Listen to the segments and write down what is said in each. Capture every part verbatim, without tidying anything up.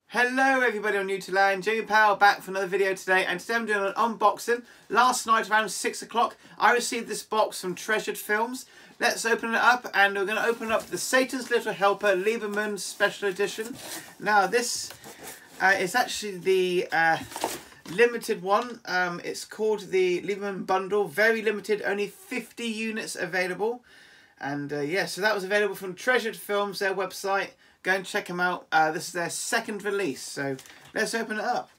Hello everybody on Newtoland, Jamie Powell back for another video today, and today I'm doing an unboxing. Last night around six o'clock I received this box from Treasured Films. Let's open it up, and we're going to open up the Satan's Little Helper Lieberman Special Edition. Now this uh, is actually the uh, limited one. Um, it's called the Lieberman Bundle, very limited, only fifty units available. And uh, yeah, so that was available from Treasured Films, their website. Go and check them out. Uh, this is their second release, so let's open it up.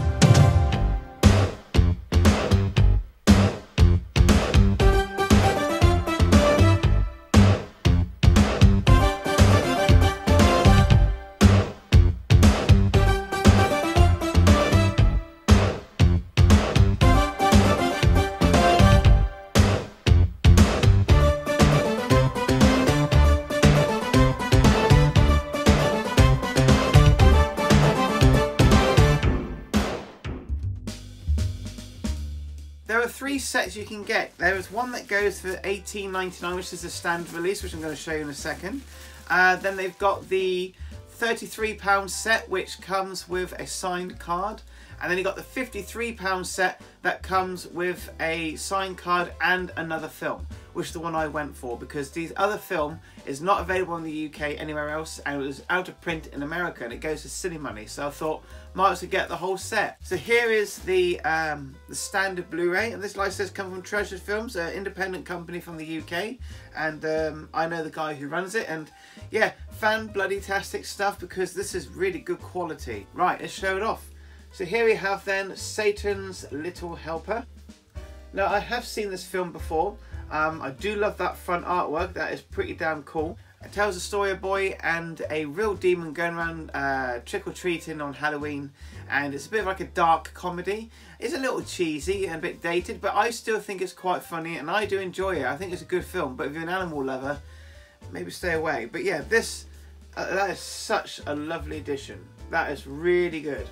There are three sets you can get. There is one that goes for eighteen ninety-nine, which is the standard release, which I'm going to show you in a second. Uh, then they've got the thirty-three pound set, which comes with a signed card. And then you've got the fifty-three pound set that comes with a signed card and another film, which is the one I went for, because the other film is not available in the U K anywhere else, and it was out of print in America, and it goes to Cinemoney. So I thought, might as well get the whole set. So here is the um, the standard Blu-ray, and this license comes from Treasured Films, an independent company from the U K, and um, I know the guy who runs it, and yeah, fan bloody tastic stuff, because this is really good quality. Right, let's show it off. So here we have then Satan's Little Helper. Now I have seen this film before. Um, I do love that front artwork, that is pretty damn cool. It tells the story of a boy and a real demon going around uh, trick-or-treating on Halloween, and it's a bit of like a dark comedy. It's a little cheesy and a bit dated, but I still think it's quite funny, and I do enjoy it. I think it's a good film, but if you're an animal lover, maybe stay away. But yeah, this, uh, that is such a lovely addition. That is really good.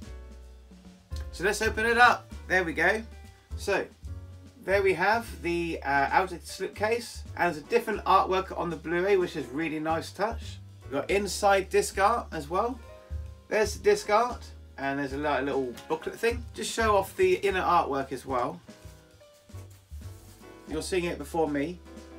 So let's open it up. There we go. So there we have the uh, outer slipcase, and there's a different artwork on the Blu-ray, which is really nice touch. We've got inside disc art as well. There's the disc art, and there's a little booklet thing. Just show off the inner artwork as well. You're seeing it before me.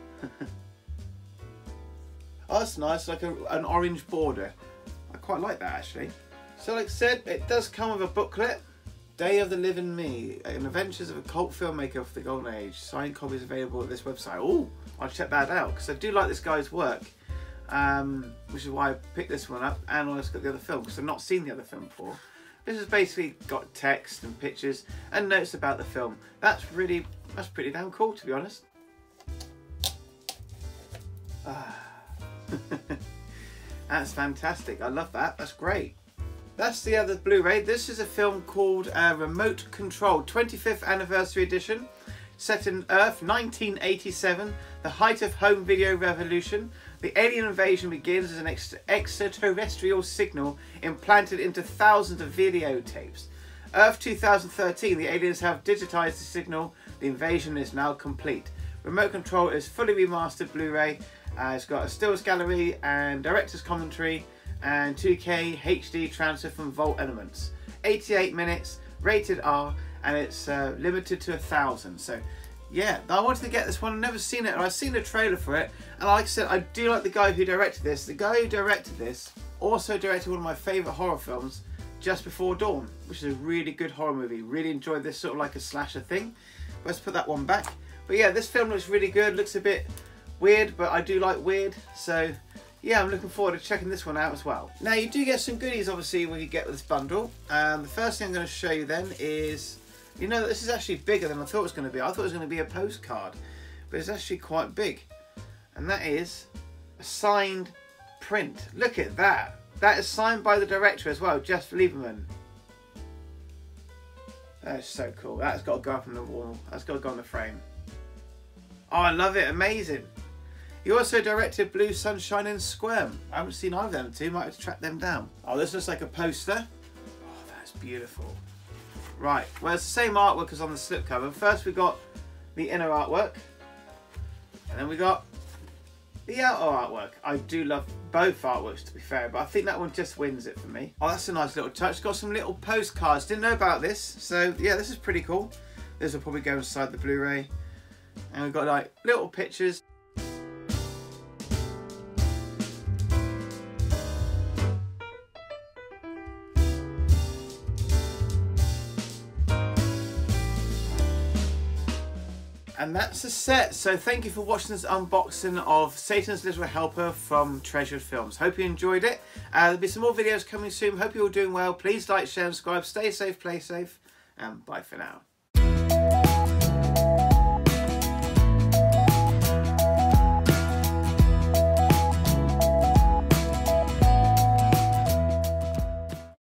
Oh, that's nice, like a, an orange border. I quite like that actually. So like I said, it does come with a booklet. Day of the Living Me, an adventures of a cult filmmaker of the golden age. Signed copies available at this website. Oh, I'll check that out, because I do like this guy's work, um, which is why I picked this one up, and I also got the other film, because I've not seen the other film before. This has basically got text and pictures and notes about the film. That's really, that's pretty damn cool, to be honest. Ah. That's fantastic. I love that. That's great. That's the other Blu-ray. This is a film called uh, Remote Control, twenty-fifth Anniversary Edition, set in Earth, nineteen eighty-seven, the height of home video revolution. The alien invasion begins as an ex extraterrestrial signal implanted into thousands of videotapes. Earth two thousand thirteen, the aliens have digitized the signal. The invasion is now complete. Remote Control is fully remastered Blu-ray. Uh, it's got a stills gallery and director's commentary, and two K H D transfer from Vault Elements. eighty-eight minutes, rated R, and it's uh, limited to a thousand. So yeah, I wanted to get this one. I've never seen it, or I've seen the trailer for it, and like I said, I do like the guy who directed this. The guy who directed this also directed one of my favourite horror films, Just Before Dawn, which is a really good horror movie. Really enjoyed this, sort of like a slasher thing. Let's put that one back. But yeah, this film looks really good. Looks a bit weird, but I do like weird, so yeah, I'm looking forward to checking this one out as well. Now you do get some goodies obviously when you get with this bundle. Um, the first thing I'm going to show you then is, you know, this is actually bigger than I thought it was going to be. I thought it was going to be a postcard, but it's actually quite big. And that is a signed print. Look at that. That is signed by the director as well, Jeff Lieberman. That is so cool. That's got to go up on the wall. That's got to go on the frame. Oh, I love it. Amazing. He also directed Blue Sunshine and Squirm. I haven't seen either of them two, might have to track them down. Oh, this looks like a poster. Oh, that's beautiful. Right, well, it's the same artwork as on the slipcover. First we got the inner artwork, and then we got The outdoor artwork, I do love both artworks to be fair, but I think that one just wins it for me. Oh, that's a nice little touch. Got some little postcards. Didn't know about this, so yeah, this is pretty cool. This will probably go inside the Blu-ray. And we've got like little pictures. And that's the set. So thank you for watching this unboxing of Satan's Little Helper from Treasured Films. Hope you enjoyed it. Uh, there'll be some more videos coming soon. Hope you're all doing well. Please like, share and subscribe. Stay safe, play safe, and bye for now.